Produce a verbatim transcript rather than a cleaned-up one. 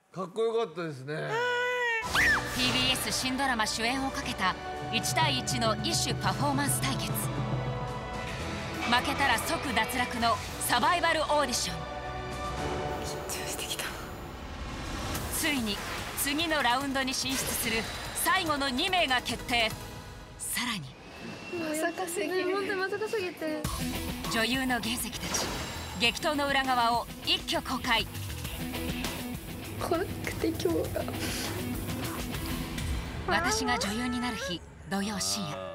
かっこよかったですね。 ティービーエス 新ドラマ主演をかけたいちたいいちの異種パフォーマンス対決。負けたら即脱落のサバイバルオーディション。 緊張してきた。 ついに次のラウンドに進出する最後のにめいが決定。さらにまさかすぎる。本当にまさかすぎて。 女優の原石たち激闘の裏側を一挙公開。 怖くて今日が。 私が女優になる日土曜深夜。